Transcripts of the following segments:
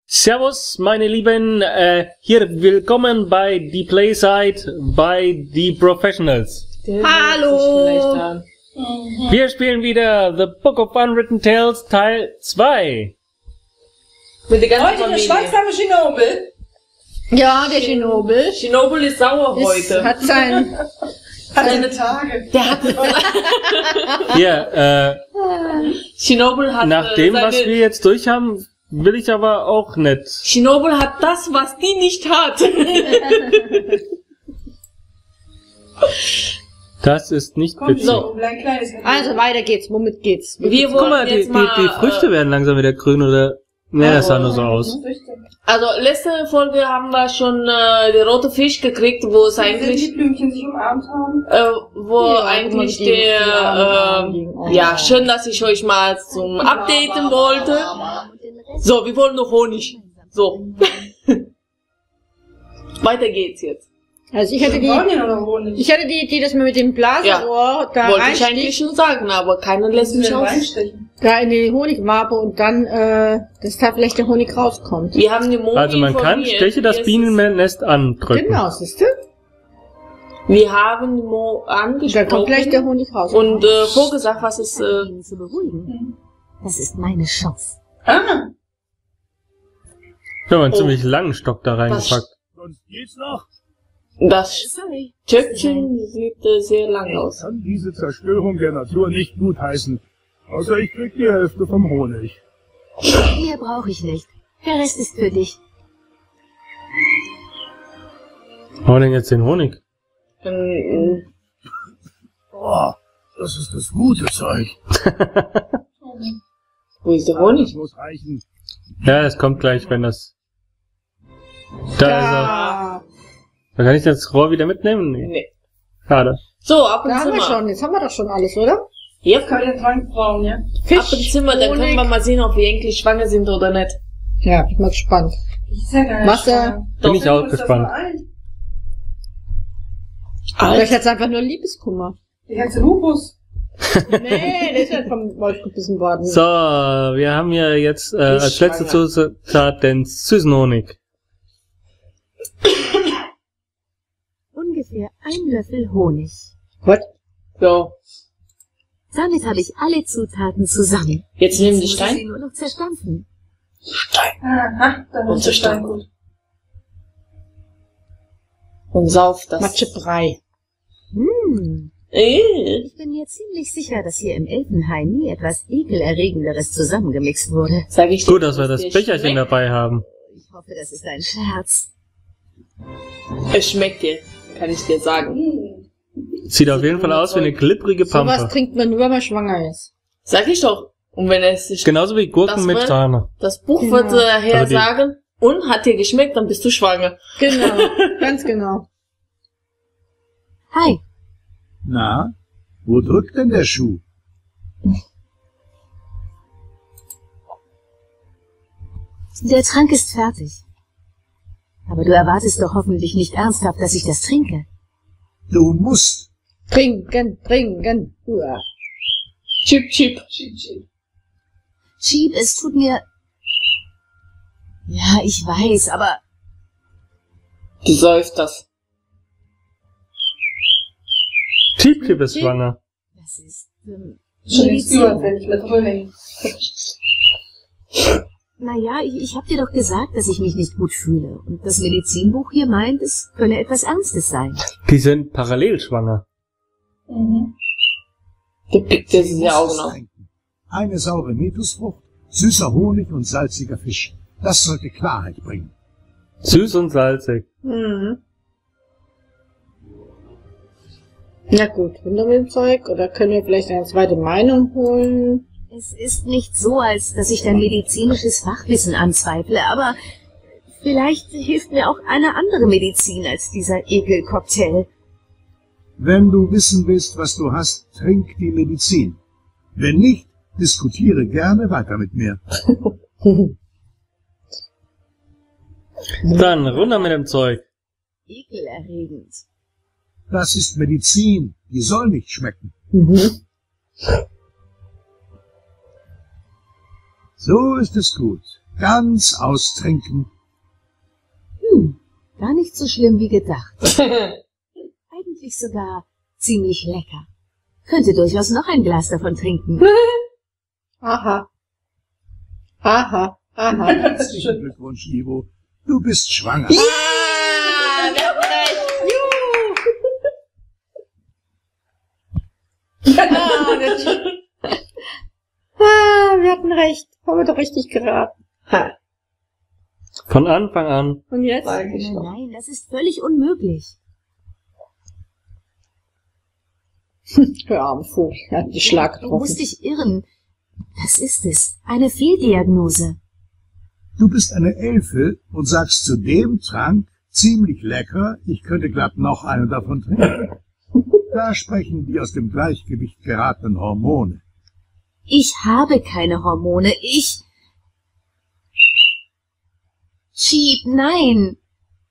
Servus, meine Lieben, hier willkommen bei die Playside bei die Professionals. Hallo! Wir spielen wieder The Book of Unwritten Tales Teil 2. Mit der ganzen Heute der Familie. schweigsame Schinobel. Ja, der Schinobel. Schinobel ist sauer heute. Hat sein... Hat seine Tage. Der hat... Hier, Schinobel hat... nach dem, was wir jetzt durch haben, will ich aber auch nicht. Schinobel hat das, was die nicht hat. Das ist nicht Komm, witzig. Schinobel, ein kleines Also weiter geht's. Womit geht's? Wir Guck mal, die Früchte werden langsam wieder grün, oder? Ne, das sah nur so aus. Also, letzte Folge haben wir schon den roten Fisch gekriegt, wo es Die eigentlich... Blümchen sich umarmt haben. wo Ja, eigentlich guck mal, der... die ja, schön, dass ich euch mal zum Updaten wollte. So, wir wollen noch Honig. So. Weiter geht's jetzt. Also ich hätte die, Wollen ja noch Honig. ich hätte die Idee, dass man mit dem Blasenrohr da Wollte ich eigentlich reinsticht, schon sagen, aber keiner lässt mich aus. reinstechen. da in die Honigwabe und dann, dass da vielleicht der Honig rauskommt. Wir haben die Moni Also man kann informiert. Steche das Jetzt Bienennest andrücken. Genau, siehst du? Wir haben die Mo Da kommt gleich der angesprochen Honig raus. und vorgesagt, was es... ihn zu beruhigen. Das ist meine Chance. Ah, Ich habe einen ziemlich langen Stock da reingepackt. Sonst geht's noch. das Sorry. Töpfchen sieht sehr lang Ich aus. kann diese Zerstörung der Natur nicht gutheißen. Außer ich krieg die Hälfte vom Honig. Mehr brauche ich nicht. Der Rest ist für dich. Hau denn jetzt den Honig? Oh, das ist das gute Zeug. Wo ist der Honig? Das muss reichen. Ja, es kommt gleich, wenn das... Da ist er. Ah, Da kann ich das Rohr wieder mitnehmen? Nee. Nee. Schade. So, ab da ins haben wir Zimmer. schon, jetzt haben wir doch schon alles, oder? Yep. kann ich den Trank brauchen, ja? Fisch, Ab ins Zimmer, dann können wir mal sehen, ob wir eigentlich schwanger sind oder nicht. Ja, bin mal gespannt. Ich sag gar nicht. Wasser. Bin ich auch gespannt. Vielleicht hat's einfach nur Liebeskummer. Ich heiße Lupus. Nee, der ist halt vom Wolf gebissen worden. So, wir haben ja jetzt als letzte schwanger. Zutat den süßen Honig. Ungefähr ein Löffel Honig. What? So, Damit habe ich alle Zutaten zusammen. jetzt nehmen die Muss ich sie Stein. nur noch zerstampfen. Aha, dann Und ist der Stein zerstampfen. gut. Und sauf das. Matschebrei. Ich bin mir ziemlich sicher, dass hier im Elfenhain nie etwas Ekelerregenderes zusammengemixt wurde. Sag ich dir, Gut, dass wir das dir Becherchen schmeckt. dabei haben. Ich hoffe, das ist ein Scherz. Es schmeckt dir, kann ich dir sagen. Sieht auf jeden Fall aus wie eine glibbrige Sowas Pampe. trinkt man nur, wenn man schwanger ist. Sag ich doch. Und wenn es sich Genauso wie Gurken Das mit wird- Sahne. das Buch Genau. wird daher Also die- sagen, und hat dir geschmeckt, dann bist du schwanger. Genau, ganz genau. Hi, Na, wo drückt denn der Schuh? der Trank ist fertig. Aber du erwartest doch hoffentlich nicht ernsthaft, dass ich das trinke. Du musst. Trinken, trinken. Uah. Chip, chip. Cheap, es tut mir... Ja, ich weiß, aber... Du säufst das. Cheap Clip ist schwanger. Das ist... Schon jetzt Medizin. überfällig mit Frühling. Naja, ich hab dir doch gesagt, dass ich mich nicht gut fühle. Und das Medizinbuch hier meint, es könne etwas Ernstes sein. Die sind parallel schwanger. Mhm. Du pickt dir Sie diese muss Augen es auf. trinken. Eine saure Metusfrucht, süßer Honig und salziger Fisch. Das sollte Klarheit bringen. Süß und salzig. Mhm. Na gut, runter mit dem Zeug. Oder können wir vielleicht eine zweite Meinung holen? Es ist nicht so, als dass ich dein medizinisches Fachwissen anzweifle, aber vielleicht hilft mir auch eine andere Medizin als dieser Ekelcocktail. Wenn du wissen willst, was du hast, trink die Medizin. Wenn nicht, diskutiere gerne weiter mit mir. Dann runter mit dem Zeug. Ekelerregend. Das ist Medizin, die soll nicht schmecken. Mhm. So ist es gut. ganz austrinken. Gar nicht so schlimm wie gedacht. Eigentlich sogar ziemlich lecker. Könnte durchaus noch ein Glas davon trinken. Aha. Aha. Aha. Herzlichen Glückwunsch, Ivo. Du bist schwanger. Ah, wer hat recht? Wir hatten recht. Haben wir doch richtig geraten. Ha, Von Anfang an. Und jetzt? sag ich doch. Nein, das ist völlig unmöglich. Hör arm Vogel, er hat die Schlag Du musst getroffen. dich irren. Das ist es. Eine Fehldiagnose. Du bist eine Elfe und sagst zu dem Trank, ziemlich lecker, ich könnte glatt noch einen davon trinken. Da sprechen die aus dem Gleichgewicht geratenen Hormone. Ich habe keine Hormone. Cheap, nein.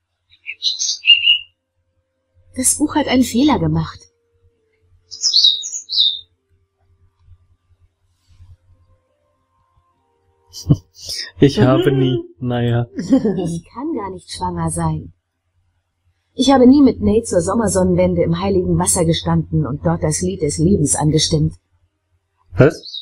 Das Buch hat einen Fehler gemacht. Ich habe nie. Naja. Ich kann gar nicht schwanger sein. Ich habe nie mit Nate zur Sommersonnenwende im heiligen Wasser gestanden und dort das Lied des Lebens angestimmt. Was?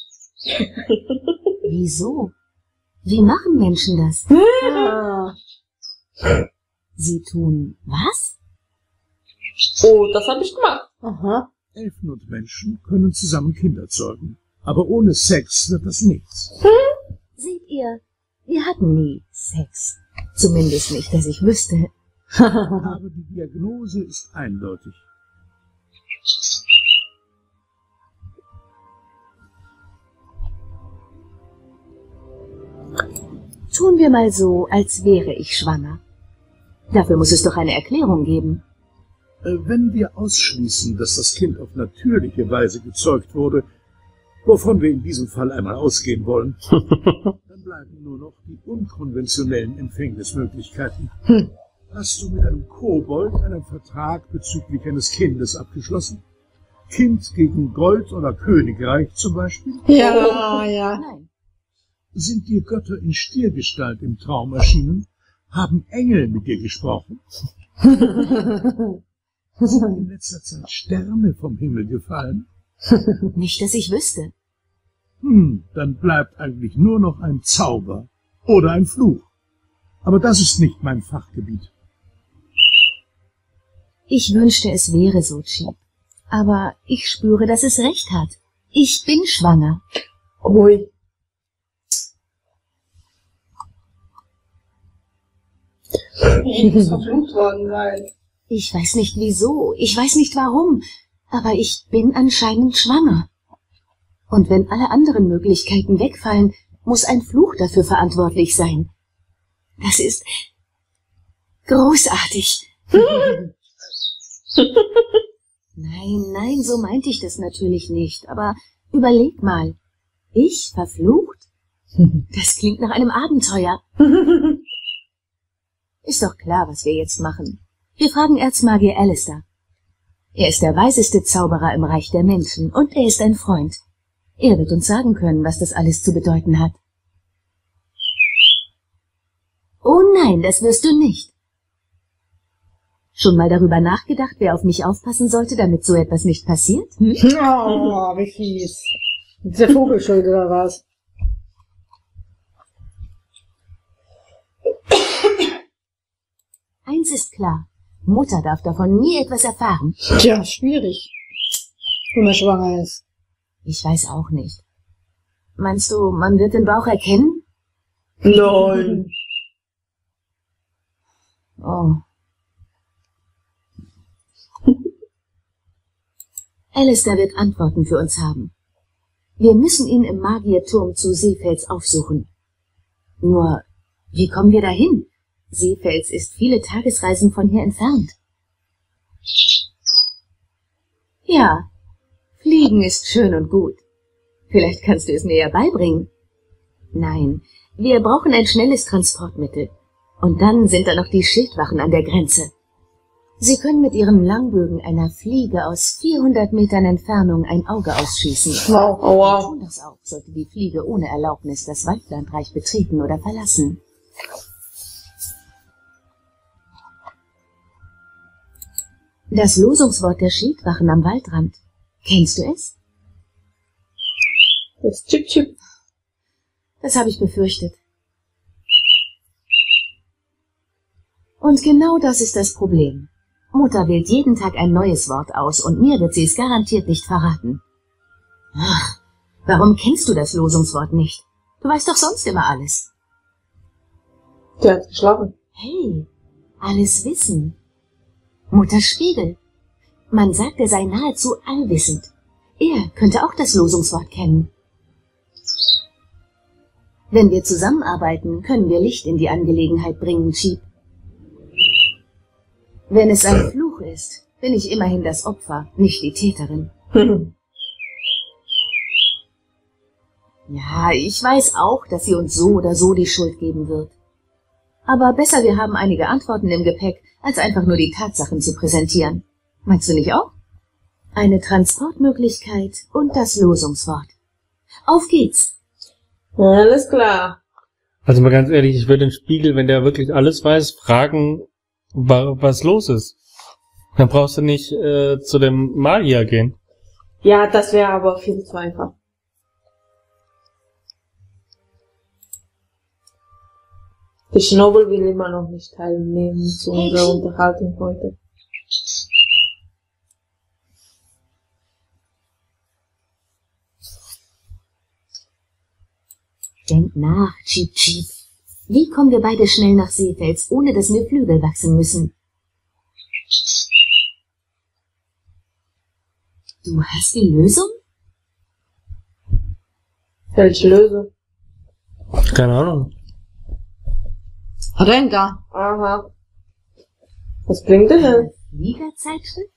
Wieso? Wie machen Menschen das? Ah. Sie tun was? Oh, das habe ich gemacht. Aha. Elfen und Menschen können zusammen Kinder zeugen. Aber ohne Sex wird das nichts. Seht ihr, wir hatten nie Sex. Zumindest nicht, dass ich wüsste. Aber die Diagnose ist eindeutig. Tun wir mal so, als wäre ich schwanger. Dafür muss es doch eine Erklärung geben. Wenn wir ausschließen, dass das Kind auf natürliche Weise gezeugt wurde, wovon wir in diesem Fall einmal ausgehen wollen, dann bleiben nur noch die unkonventionellen Empfängnismöglichkeiten. Hast du mit einem Kobold einen Vertrag bezüglich eines Kindes abgeschlossen? Kind gegen Gold oder Königreich zum Beispiel? Ja, ja. Nein. Sind dir Götter in Stiergestalt im Traum erschienen? Haben Engel mit dir gesprochen? Sind in letzter Zeit Sterne vom Himmel gefallen? Nicht, dass ich wüsste. Dann bleibt eigentlich nur noch ein Zauber oder ein Fluch. Aber das ist nicht mein Fachgebiet. Ich wünschte, es wäre so, Cheap. Aber ich spüre, dass es recht hat. Ich bin schwanger. Ui. Ich muss verflucht worden sein. Ich weiß nicht wieso, ich weiß nicht warum, aber ich bin anscheinend schwanger. Und wenn alle anderen Möglichkeiten wegfallen, muss ein Fluch dafür verantwortlich sein. Das ist großartig. Nein, so meinte ich das natürlich nicht, aber überleg mal. Ich verflucht? Das klingt nach einem Abenteuer. Ist doch klar, was wir jetzt machen. Wir fragen Erzmagier Alistair. Er ist der weiseste Zauberer im Reich der Menschen und er ist ein Freund. Er wird uns sagen können, was das alles zu bedeuten hat. Oh nein, das wirst du nicht. Schon mal darüber nachgedacht, wer auf mich aufpassen sollte, damit so etwas nicht passiert? Oh, wie fies. Ist der Vogel schuld oder was? Eins ist klar. Mutter darf davon nie etwas erfahren. Tja, schwierig. Wenn man schwanger ist. Ich weiß auch nicht. Meinst du, man wird den Bauch erkennen? Nein. Oh. Alistair wird Antworten für uns haben. Wir müssen ihn im Magierturm zu Seefels aufsuchen. Nur, wie kommen wir dahin? Seefels ist viele Tagesreisen von hier entfernt. Ja, Fliegen ist schön und gut. Vielleicht kannst du es mir ja beibringen. Nein, wir brauchen ein schnelles Transportmittel. Und dann sind da noch die Schildwachen an der Grenze. Sie können mit Ihren Langbögen einer Fliege aus 400 Metern Entfernung ein Auge ausschießen. Wow. Oh, wow. Sie tun das auch, sollte die Fliege ohne Erlaubnis das Waldlandreich betreten oder verlassen. Das Losungswort der Schildwachen am Waldrand. Kennst du es? Das Chip Chip. Das habe ich befürchtet. Und genau das ist das Problem. Mutter wählt jeden Tag ein neues Wort aus und mir wird sie es garantiert nicht verraten. Ach, warum kennst du das Losungswort nicht? Du weißt doch sonst immer alles. Der hat geschlafen. Hey, alles wissen. Mutter Spiegel. Man sagt, er sei nahezu allwissend. Er könnte auch das Losungswort kennen. Wenn wir zusammenarbeiten, können wir Licht in die Angelegenheit bringen, Cheap. Wenn es ein Fluch ist, bin ich immerhin das Opfer, nicht die Täterin. Ja, ich weiß auch, dass sie uns so oder so die Schuld geben wird. Aber besser, wir haben einige Antworten im Gepäck, als einfach nur die Tatsachen zu präsentieren. Meinst du nicht auch? Eine Transportmöglichkeit und das Losungswort. Auf geht's! Alles klar. Also mal ganz ehrlich, ich würde den Spiegel, wenn der wirklich alles weiß, fragen, was los ist. Dann brauchst du nicht zu dem Magier gehen. Ja, das wäre aber viel zu einfach. Die Schnobel will immer noch nicht teilnehmen zu unserer Unterhaltung heute. Denk nach, Cheap Cheap. Wie kommen wir beide schnell nach Seefels, ohne dass mir Flügel wachsen müssen? Du hast die Lösung? Welche Lösung? Keine Ahnung. Was denn da? Aha. Was bringt der denn? Fliegerzeitschrift?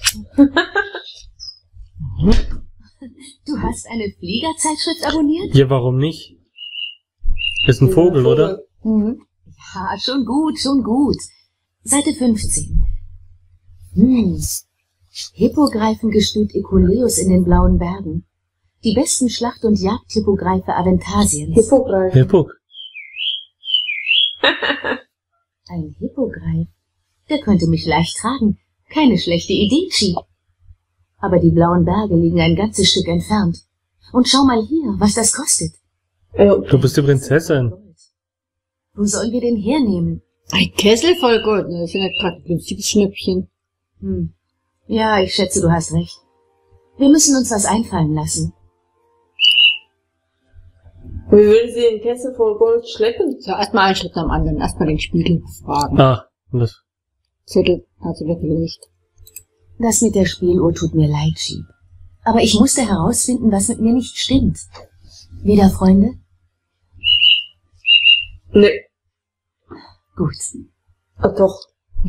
Du hast eine Fliegerzeitschrift abonniert? Ja, warum nicht? Ist ein Vogel, oder? Mhm. Ja, schon gut, schon gut. Seite 15. Hippogreifengestüt Eculeus in den Blauen Bergen. Die besten Schlacht- und Jagdhippogreife Aventasiens. Hippogreif. Hippog. Ein Hippogreif? Der könnte mich leicht tragen. Keine schlechte Idee, Chi. Aber die Blauen Berge liegen ein ganzes Stück entfernt. Und schau mal hier, was das kostet. Du bist die Prinzessin. Wo sollen wir den hernehmen? Ein Kessel voll Gold, ne? Das ist ja gerade ein günstiges Schnäppchen. Ja, ich schätze, du hast recht. Wir müssen uns was einfallen lassen. Wie will sie den Kessel voll Gold schleppen? So, erstmal einen Schritt am anderen. Erstmal den Spiegel fragen. Ah, das. Zettel hat sie weggelegt. Das mit der Spieluhr tut mir leid, Sheep. Aber ich musste herausfinden, was mit mir nicht stimmt. Wieder Freunde? Nee. Gut. Ach doch.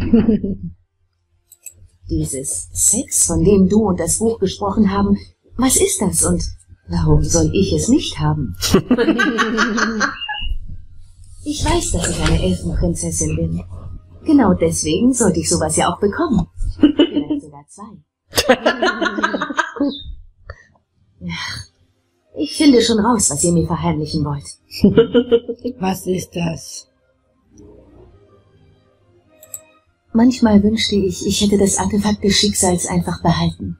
Dieses Sex, von dem du und das Buch gesprochen haben, was ist das und warum soll ich es nicht haben? Ich weiß, dass ich eine Elfenprinzessin bin. Genau deswegen sollte ich sowas ja auch bekommen. Vielleicht sogar 2. Ach, ich finde schon raus, was ihr mir verheimlichen wollt. Was ist das? Manchmal wünschte ich, ich hätte das Artefakt des Schicksals einfach behalten.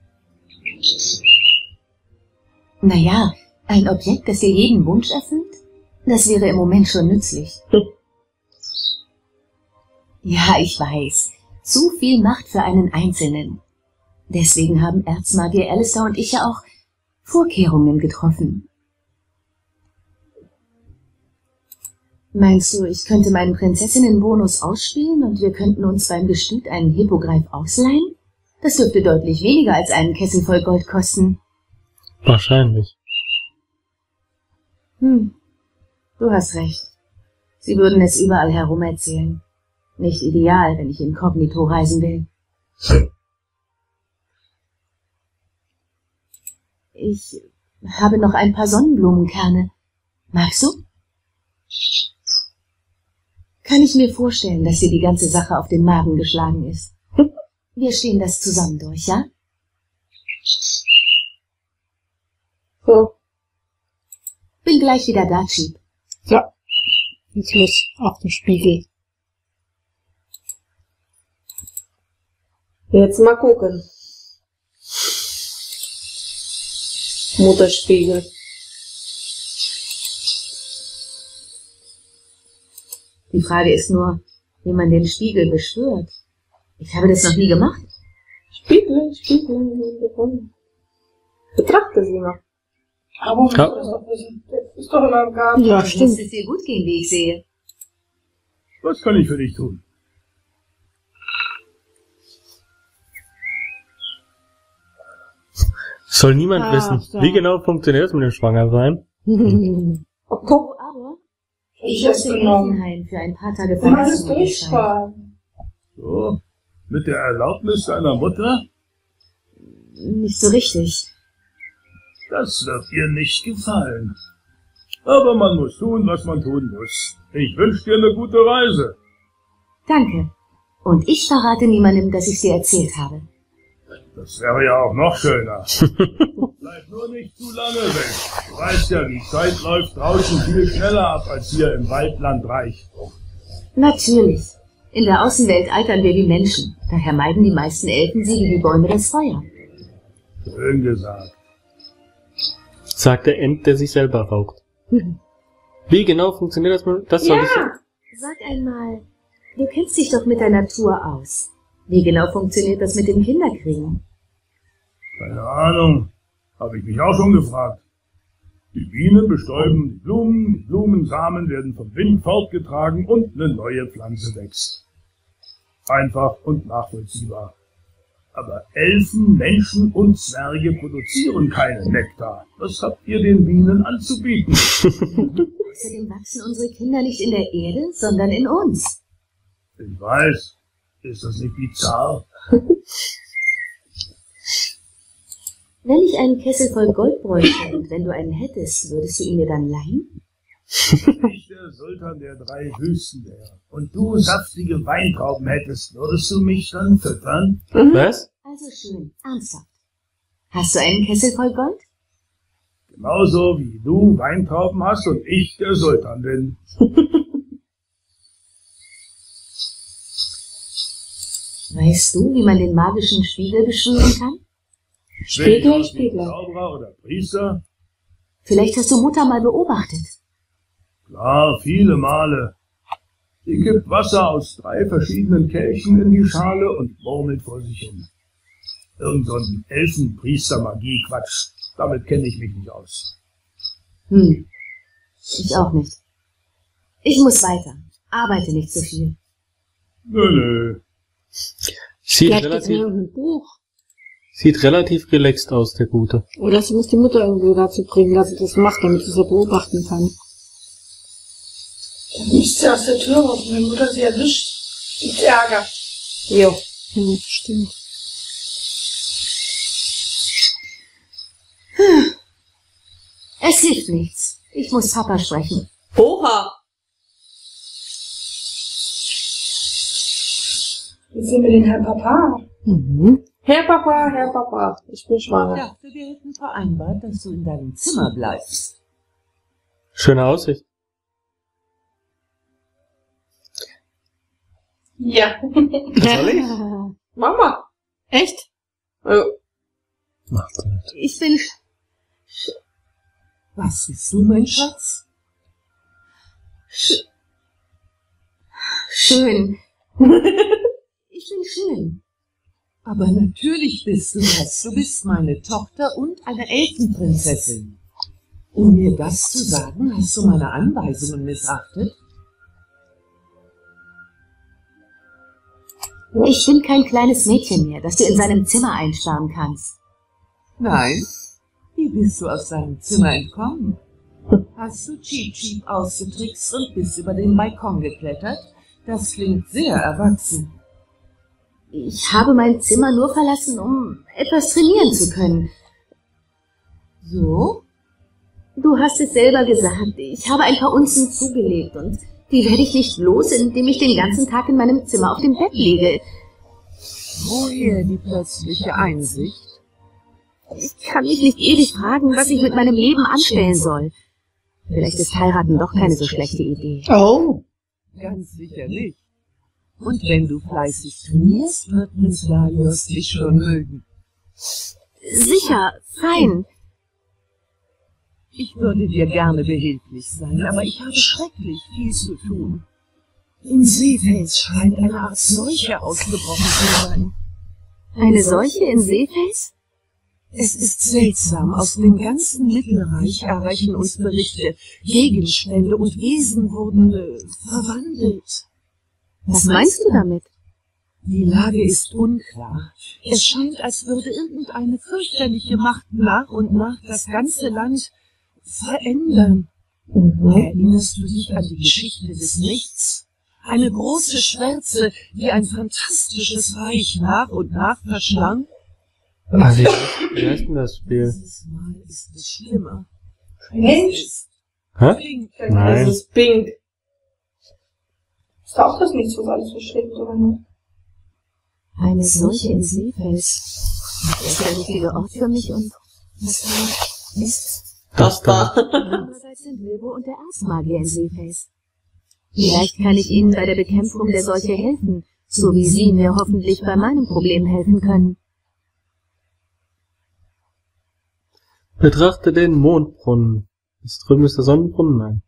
Naja, ein Objekt, das dir jeden Wunsch erfüllt? Das wäre im Moment schon nützlich. Ja, ich weiß. Zu viel Macht für einen Einzelnen. Deswegen haben Erzmagier Alistair und ich ja auch Vorkehrungen getroffen. Meinst du, ich könnte meinen Prinzessinnenbonus ausspielen und wir könnten uns beim Gestüt einen Hippogreif ausleihen? Das dürfte deutlich weniger als einen Kessel voll Gold kosten. Wahrscheinlich. Du hast recht. Sie würden es überall herum erzählen. Nicht ideal, wenn ich inkognito reisen will. Ich habe noch ein paar Sonnenblumenkerne. Magst du? Kann ich mir vorstellen, dass dir die ganze Sache auf den Magen geschlagen ist. Wir stehen das zusammen durch, ja? So. Bin gleich wieder da, Cheap. So. Jetzt los auf den Spiegel. Jetzt mal gucken. Mutterspiegel. Die Frage ist nur, wie man den Spiegel beschwört. Ich habe das noch nie gemacht. Spiegel. Betrachte sie mal. Aber das ist doch in meinem Garten. Ja, Dann muss stimmt. es dir gut gehen, wie ich sehe. Was kann ich für dich tun? Soll niemand Ach, wissen. so. Wie genau funktioniert das mit dem Schwangersein? Guck. Aber Ich ich hab's musste in genommen. Elfenhain für ein paar Tage Du meinst verlassen. durchfahren. So, mit der Erlaubnis deiner Mutter? Nicht so richtig. Das wird ihr nicht gefallen. Aber man muss tun, was man tun muss. Ich wünsche dir eine gute Reise. Danke. Und ich verrate niemandem, dass ich dir erzählt habe. Das wäre ja auch noch schöner. Bleib nur nicht zu lange weg. Du weißt ja, die Zeit läuft draußen viel schneller ab als hier im Waldlandreich. Natürlich. In der Außenwelt altern wir wie Menschen. Daher meiden die meisten Elfen sie wie die Bäume das Feuer. Schön gesagt. Sagt der Ent, der sich selber raucht. Wie genau funktioniert das? Das soll ich. Sag einmal, du kennst dich doch mit der Natur aus. Wie genau funktioniert das mit dem Kinderkriegen? Keine Ahnung. Habe ich mich auch schon gefragt. Die Bienen bestäuben die Blumensamen werden vom Wind fortgetragen und eine neue Pflanze wächst. Einfach und nachvollziehbar. Aber Elfen, Menschen und Zwerge produzieren keinen Nektar. Was habt ihr den Bienen anzubieten? Außerdem wachsen unsere Kinder nicht in der Erde, sondern in uns. Ich weiß. Ist das nicht bizarr? Wenn ich einen Kessel voll Gold bräuchte und wenn du einen hättest, würdest du ihn mir dann leihen? Ich der Sultan der 3 Wüsten wäre und du saftige Weintrauben hättest, würdest du mich dann füttern? Was? Also schön, ernsthaft. Hast du einen Kessel voll Gold? Genauso wie du Weintrauben hast und ich der Sultan bin. Weißt du, wie man den magischen Spiegel beschwören kann? Spiegel. Zauberer oder Priester? Vielleicht hast du Mutter mal beobachtet. Klar, viele Male. Sie gibt Wasser aus 3 verschiedenen Kelchen in die Schale und murmelt vor sich hin. Irgend so ein Elfenpriester-Magie-Quatsch. Damit kenne ich mich nicht aus. Ich auch nicht. Ich muss weiter. Arbeite nicht so viel. Nö. Sieht Vielleicht gibt es ein Buch. sieht relativ relaxed aus, der Gute. Oder sie muss die Mutter irgendwie dazu bringen, dass sie das macht, damit sie es beobachten kann. Dann müsst ihr aus der Tür raus, wenn Mutter sie erwischt. Gibt's Ärger. Jo. Stimmt. Es hilft nichts. Ich muss Papa sprechen. Oha. Wie sehen wir den Herrn Papa? Herr Papa, ich bin Ich schwanger. dachte, wir hätten vereinbart, dass du in deinem Zimmer bleibst. Schöne Aussicht. Ja. Soll ich? Mama. Echt? Macht nicht. Ich bin... Was bist du, mein Schatz? Schön. Ich bin schön. Aber natürlich bist du das. Du bist meine Tochter und eine Elfenprinzessin. Um mir das zu sagen, hast du meine Anweisungen missachtet? Ich bin kein kleines Mädchen mehr, das du in seinem Zimmer einsperren kannst. Nein. Wie bist du aus deinem Zimmer entkommen? Hast du Cheep Cheep ausgetrickst und bist über den Balkon geklettert? Das klingt sehr erwachsen. Ich habe mein Zimmer nur verlassen, um etwas trainieren zu können. So? Du hast es selber gesagt, ich habe ein paar Unzen zugelegt und die werde ich nicht los, indem ich den ganzen Tag in meinem Zimmer auf dem Bett liege. Woher die plötzliche Einsicht? Ich kann mich nicht ewig fragen, was ich mit meinem Leben anstellen soll. Vielleicht ist heiraten doch keine so schlechte Idee. Oh. Ganz sicher nicht. Und wenn du fleißig trainierst, wird Prinz Dalios dich schon mögen. Sicher, fein. Ich würde dir gerne behilflich sein, aber ich habe schrecklich viel zu tun. In Seefels scheint eine Art Seuche ausgebrochen zu sein. Eine Seuche in Seefels? Es ist seltsam, aus dem ganzen Mittelreich erreichen uns Berichte. Gegenstände und Wesen wurden verwandelt. Was meinst du damit? Die Lage ist unklar. Es scheint, als würde irgendeine fürchterliche Macht nach und nach das ganze Land verändern. Erinnerst du dich an die Geschichte des Nichts? Eine große Schwärze, die ein fantastisches Reich nach und nach verschlang? Also, wie heißt denn das Spiel? Dieses Mal ist es schlimmer. Mensch, Hä? Pink. Das Nein. ist pink. ist auch das nichts, was alles verschlägt, oder nicht? Eine Seuche in Seefels. Das ist der richtige Ort für mich und was da ist. Das da. Andererseits sind Wilbo und der Erzmagier in Seefels. Vielleicht kann ich Ihnen bei der Bekämpfung der Seuche helfen, so wie Sie mir hoffentlich bei meinem Problem helfen können. Betrachte den Mondbrunnen. Das drüben ist der Sonnenbrunnen, nein.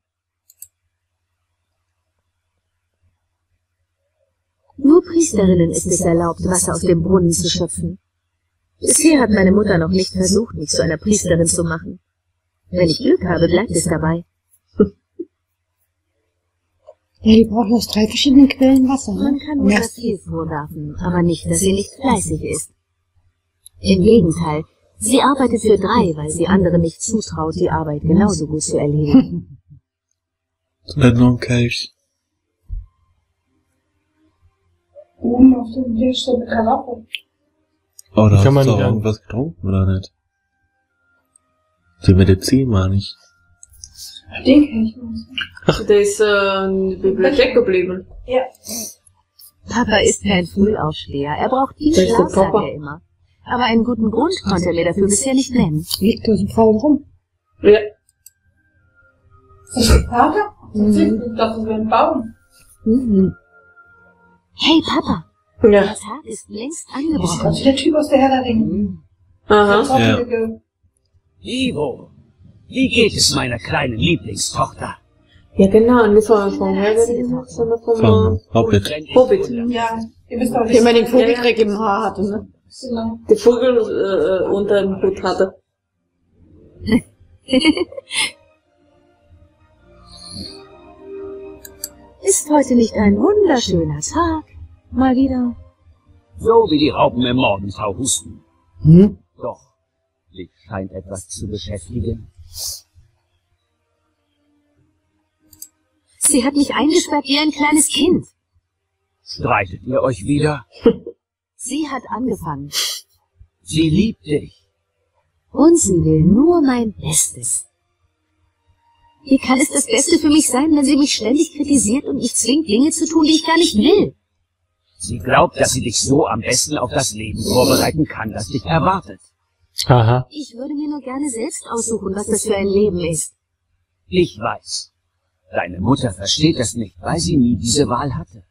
Nur Priesterinnen ist es erlaubt, Wasser aus dem Brunnen zu schöpfen. Bisher hat meine Mutter noch nicht versucht, mich zu einer Priesterin zu machen. Wenn ich Glück habe, bleibt es dabei. Ja, die brauchen aus 3 verschiedenen Quellen Wasser. Man Ne? kann Mutter viel vorwerfen, aber nicht, dass sie nicht fleißig ist. Im Gegenteil, sie arbeitet für 3, weil sie anderen nicht zutraut, die Arbeit genauso gut zu erledigen. Nicht noch ein Kelch. Oben auf dem Tisch steht eine Karaffe. Oh, da Kann man hast du nicht auch an- irgendwas getrunken, oder nicht? Die Medizin, meine ich. Den kenn ich nicht. Der ist in der Bibliothek geblieben. Ja. Papa ist kein Frühaufsteher, er braucht viel Das ist der Schlaf, sagt Papa. er immer. Aber einen guten Grund konnte er mir dafür bisher nicht nennen. Liegt da so faul rum. Ja. Ist das der Vater? Ich dachte, das wäre ein Baum. Mhm. Hey Papa, Ja. der Tag ist längst Das ist ganz angebrochen. wie der Typ aus der Herr der Ringe. Aha. Zottelige. Ivo, wie geht es meiner kleinen Lieblingstochter? Ja, genau. Und nicht von Herr der Ringe, sondern Vom vom Hobbit. Hobbit. Ja, ihr wisst auch Wie man den nicht. Vogelkrieg im Haar hatte, ne? Genau. Die Vogel unter dem Hut hatte. Ist heute nicht ein wunderschöner Tag? Mal wieder. So wie die Raupen im Morgentau husten. Hm? Doch, dich scheint etwas zu beschäftigen. Sie hat mich eingesperrt wie ein kleines Kind. Streitet ihr euch wieder? Sie hat angefangen. Sie liebt dich. Und sie will nur mein Bestes. Wie kann es das Beste für mich sein, wenn sie mich ständig kritisiert und mich zwingt, Dinge zu tun, die ich gar nicht will? Sie glaubt, dass sie dich so am besten auf das Leben vorbereiten kann, das dich erwartet. Aha. Ich würde mir nur gerne selbst aussuchen, was das für ein Leben ist. Ich weiß. Deine Mutter versteht das nicht, weil sie nie diese Wahl hatte.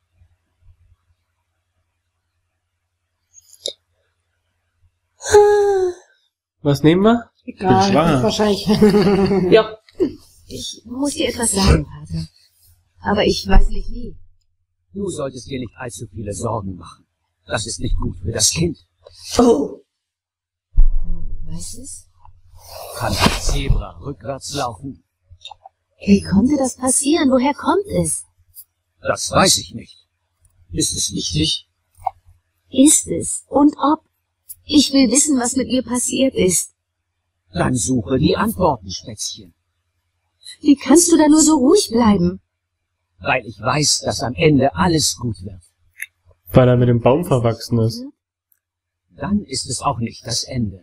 Was nehmen wir? Egal, schwanger. wahrscheinlich. Ja. Ich muss dir etwas sagen, Vater. Aber ich weiß nicht wie. Du solltest dir nicht allzu viele Sorgen machen. Das ist nicht gut für das Kind. Oh. Weißt es? Kann ein Zebra rückwärts laufen? Wie konnte das passieren? Woher kommt es? Das weiß ich nicht. Ist es wichtig? Ist es? Und ob? Ich will wissen, was mit mir passiert ist. Dann suche die Antworten, Spätzchen. Wie kannst du da nur so ruhig bleiben? Weil ich weiß, dass am Ende alles gut wird. Weil er mit dem Baum verwachsen ist. Dann ist es auch nicht das Ende.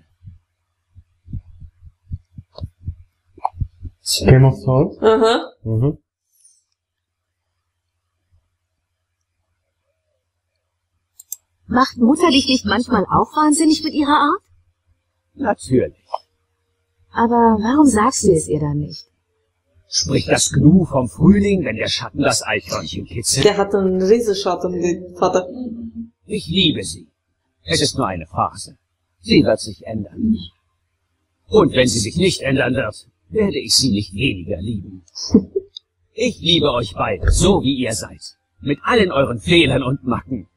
Game of Thrones? Aha. Mhm. Macht Mutter dich nicht manchmal auch wahnsinnig mit ihrer Art? Natürlich. Aber warum sagst du es ihr dann nicht? Spricht das Gnu vom Frühling, wenn der Schatten das Eichhörnchen kitzelt? Der hat einen Riesenschatten, den Vater. Ich liebe sie. Es ist nur eine Phase. Sie wird sich ändern. Und wenn sie sich nicht ändern wird, werde ich sie nicht weniger lieben. Ich liebe euch beide, so wie ihr seid. Mit allen euren Fehlern und Macken.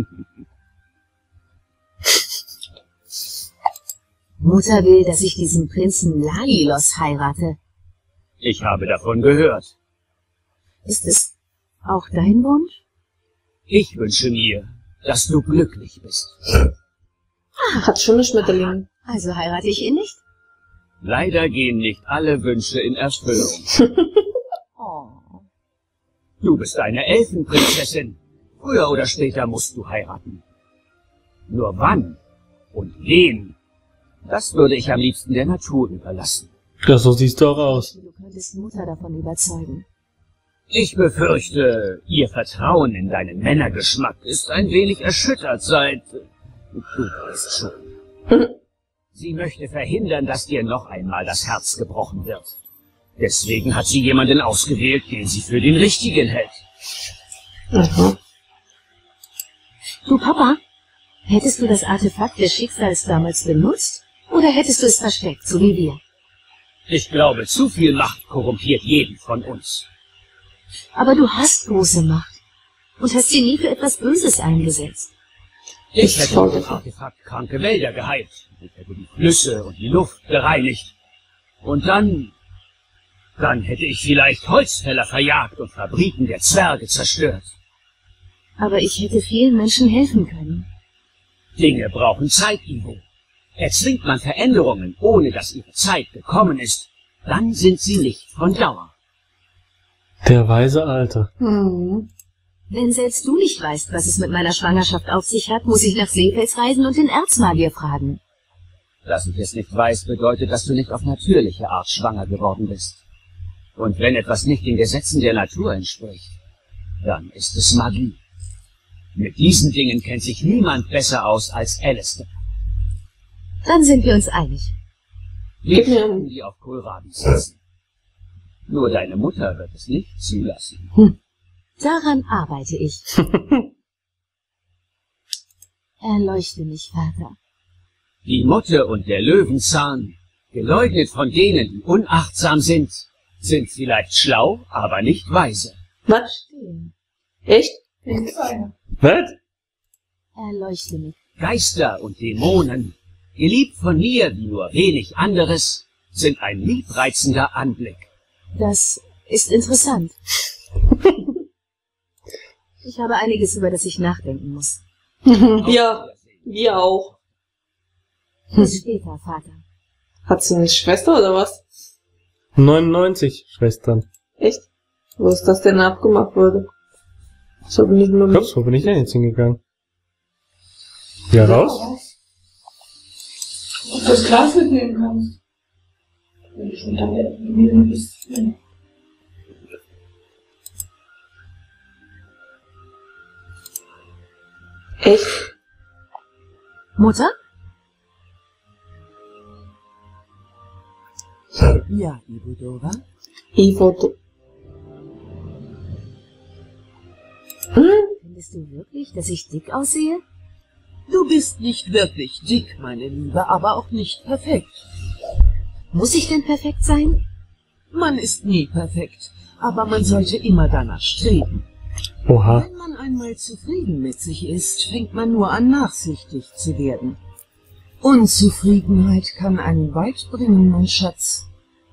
Mutter will, dass ich diesen Prinzen Lalilos heirate. Ich habe davon gehört. Ist es auch dein Wunsch? Ich wünsche mir, dass du glücklich bist. Hat schöne Schmetterlinge. Also heirate ich ihn nicht? Leider gehen nicht alle Wünsche in Erfüllung. Oh. Du bist eine Elfenprinzessin. Früher oder später musst du heiraten. Nur wann und wen, das würde ich am liebsten der Natur überlassen. Ja, so siehst du auch aus. Du könntest Mutter davon überzeugen. Ich befürchte, ihr Vertrauen in deinen Männergeschmack ist ein wenig erschüttert seit... Du weißt schon. Sie möchte verhindern, dass dir noch einmal das Herz gebrochen wird. Deswegen hat sie jemanden ausgewählt, den sie für den Richtigen hält. Du, Papa, hättest du das Artefakt des Schicksals damals benutzt? Oder hättest du es versteckt, so wie wir? Ich glaube, zu viel Macht korrumpiert jeden von uns. Aber du hast große Macht und hast sie nie für etwas Böses eingesetzt. Ich hätte mit dem Artefakt kranke Wälder geheilt. Ich hätte die Flüsse und die Luft gereinigt. Und dann hätte ich vielleicht Holzfäller verjagt und Fabriken der Zwerge zerstört. Aber ich hätte vielen Menschen helfen können. Dinge brauchen Zeit, Ivo. Erzwingt man Veränderungen, ohne dass ihre Zeit gekommen ist, dann sind sie nicht von Dauer. Der weise Alte. Wenn selbst du nicht weißt, was es mit meiner Schwangerschaft auf sich hat, muss ich nach Seefels reisen und den Erzmagier fragen. Dass ich es nicht weiß, bedeutet, dass du nicht auf natürliche Art schwanger geworden bist. Und wenn etwas nicht den Gesetzen der Natur entspricht, dann ist es Magie. Mit diesen Dingen kennt sich niemand besser aus als Alistair. Dann sind wir uns einig. Wir werden die auf Kohlrabi setzen. Nur deine Mutter wird es nicht zulassen. Daran arbeite ich. Erleuchte mich, Vater. Die Motte und der Löwenzahn, geleugnet von denen, die unachtsam sind vielleicht schlau, aber nicht weise. Was? Echt? Was? Erleuchte mich. Geister und Dämonen, geliebt von mir wie nur wenig anderes, sind ein liebreizender Anblick. Das ist interessant. Ich habe einiges, über das ich nachdenken muss. Ja, wir auch. Bis später, Vater. Hat sie eine Schwester oder was? 99 Schwestern. Echt? Wo ist das denn abgemacht wurde? Ich habe nicht nur Glaubst du, wo bin ich denn jetzt hingegangen? Ja, raus? Ob du das Glas mitnehmen kannst. Wenn du schon da gewesen bist. Echt? Mutter? Ja, Ivodora? Findest du wirklich, dass ich dick aussehe? Du bist nicht wirklich dick, meine Liebe, aber auch nicht perfekt. Muss ich denn perfekt sein? Man ist nie perfekt, aber man sollte immer danach streben. Oha. Wenn man einmal zufrieden mit sich ist, fängt man nur an, nachsichtig zu werden. Unzufriedenheit kann einen weit bringen, mein Schatz.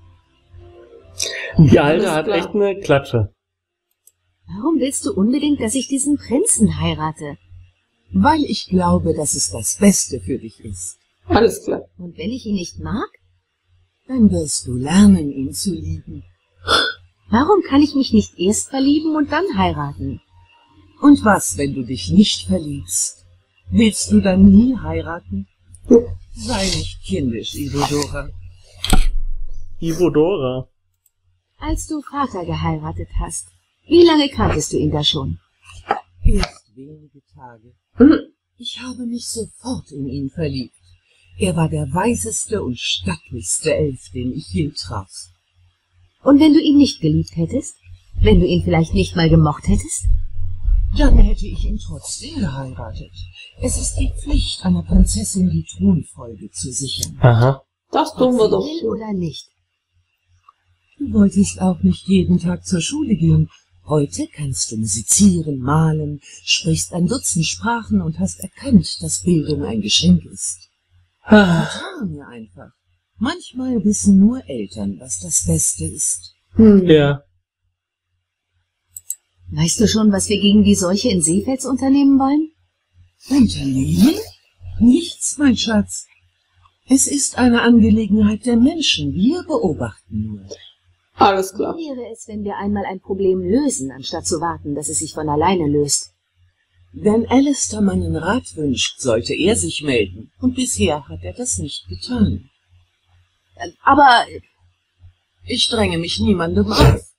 Die Alte hat echt eine Klatsche. Warum willst du unbedingt, dass ich diesen Prinzen heirate? Weil ich glaube, dass es das Beste für dich ist. Alles klar. Und wenn ich ihn nicht mag? Dann wirst du lernen, ihn zu lieben. Warum kann ich mich nicht erst verlieben und dann heiraten? Und was, wenn du dich nicht verliebst? Willst du dann nie heiraten? Sei nicht kindisch, Ivodora. Ivodora. Als du Vater geheiratet hast, wie lange kanntest du ihn da schon? Erst wenige Tage. Ich habe mich sofort in ihn verliebt. Er war der weiseste und stattlichste Elf, den ich je traf. Und wenn du ihn nicht geliebt hättest? Wenn du ihn vielleicht nicht mal gemocht hättest? Dann hätte ich ihn trotzdem geheiratet. Es ist die Pflicht einer Prinzessin, die Thronfolge zu sichern. Aha. Das tun wir doch. Will oder nicht? Du wolltest auch nicht jeden Tag zur Schule gehen. Heute kannst du musizieren, malen, sprichst ein Dutzend Sprachen und hast erkannt, dass Bildung ein Geschenk ist. Vertraue mir einfach. Manchmal wissen nur Eltern, was das Beste ist. Ja. Weißt du schon, was wir gegen die Seuche in Seefels unternehmen wollen? Unternehmen? Nichts, mein Schatz. Es ist eine Angelegenheit der Menschen. Wir beobachten nur. Alles klar. Wie wäre es, wenn wir einmal ein Problem lösen, anstatt zu warten, dass es sich von alleine löst? Wenn Alistair meinen Rat wünscht, sollte er sich melden. Und bisher hat er das nicht getan. Aber Ich dränge mich niemandem auf.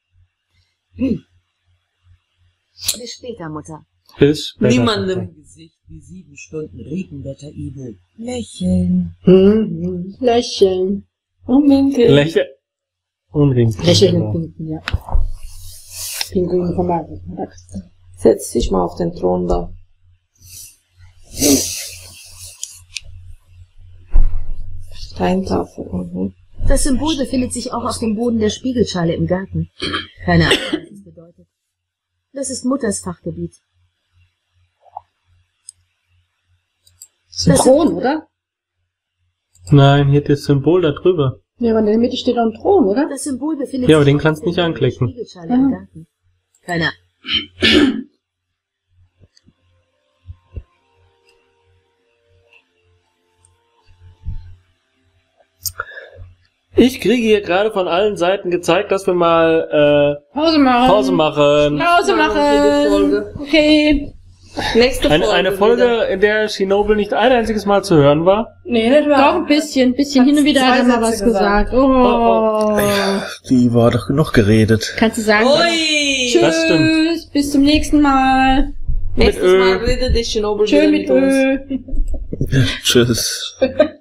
bis später, Mutter. Bis später. Niemandem. Dein Gesicht wie 7 Stunden Regenwetter, Igel. Lächeln. Lächeln. Und winke. Lächeln. Und winken. Lächeln und winken, ja. Pinguin von Marvel. Setz dich mal auf den Thron da. Steintafel. Mhm. Das Symbol befindet sich auch auf dem Boden der Spiegelschale im Garten. Keine Ahnung, was das bedeutet. Das ist Mutters Fachgebiet. Das ist ein Thron, oder? Nein, hier das Symbol da drüber. Ja, aber in der Mitte steht doch ein Thron, oder? Das Symbol befindet Ja, aber sich den auf kannst du dem nicht Boden der anklicken. Spiegelschale im Garten. Keine Ahnung. Ich kriege hier gerade von allen Seiten gezeigt, dass wir mal Pause machen. Pause machen. Pause machen. Okay. Nächste Folge. Eine Folge, in der Chernobyl nicht ein einziges Mal zu hören war. Nee, nicht wahr? Doch, ein bisschen hin und wieder hat er mal was Sätze gesagt. Oh. Die war doch genug geredet. Kannst du sagen? Ui! Das stimmt. Tschüss, bis zum nächsten Mal. Nächstes Mit Ö. Mal redet die Chernobyl Tschö wieder mit mit uns. Ö. Tschüss.